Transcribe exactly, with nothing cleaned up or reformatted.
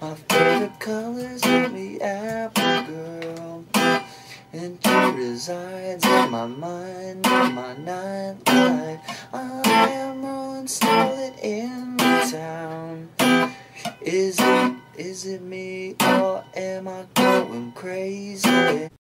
My favorite colors make me apple girl, and she resides in my mind, in my nightlife. I am rolling solid in the town. Is it, is it me, or am I going crazy?